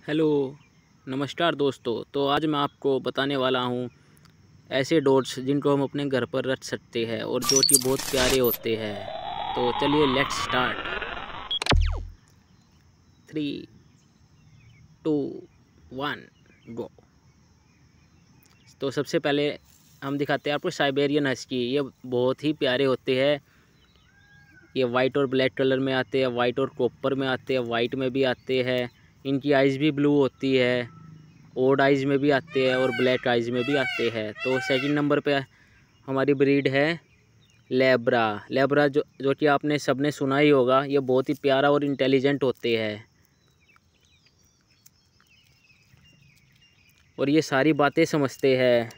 Hello, नमस्कार दोस्तों। तो आज मैं आपको बताने वाला हूँ ऐसे डॉग्स जिनको हम अपने घर पर रख सकते हैं और जो कि बहुत प्यारे होते हैं। तो चलिए लेट्स स्टार्ट। 3, 2, 1 गो। तो सबसे पहले हम दिखाते हैं आपको साइबेरियन हस्की। ये बहुत ही प्यारे होते हैं। ये वाइट और ब्लैक कलर में आते हैं, वाइट और कॉपर में आते हैं, वाइट में भी आते हैं। इनकी आइज़ भी ब्लू होती है, ओड आइज़ में भी आते हैं और ब्लैक आइज़ में भी आते हैं। तो सेकंड नंबर पे हमारी ब्रीड है लेब्रा। लेब्रा जो कि आपने सबने सुना ही होगा। ये बहुत ही प्यारा और इंटेलिजेंट होते हैं और ये सारी बातें समझते हैं।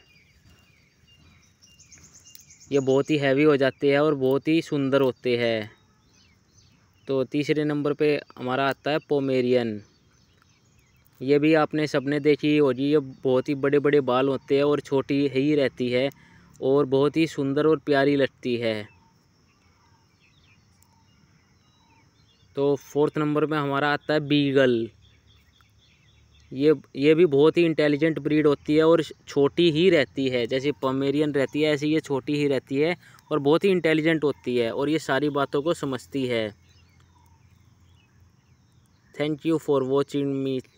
ये बहुत ही हैवी हो जाते हैं और बहुत ही सुंदर होते हैं। तो तीसरे नंबर पे हमारा आता है पोमेरियन। ये भी आपने सबने देखी होगी। ये बहुत ही बड़े बड़े बाल होते हैं और छोटी ही रहती है और बहुत ही सुंदर और प्यारी लगती है। तो फोर्थ नंबर में हमारा आता है बीगल। ये भी बहुत ही इंटेलिजेंट ब्रीड होती है और छोटी ही रहती है। जैसे पोमेरियन रहती है ऐसे ये छोटी ही रहती है और बहुत ही इंटेलिजेंट होती है और ये सारी बातों को समझती है। Thank you for watching me.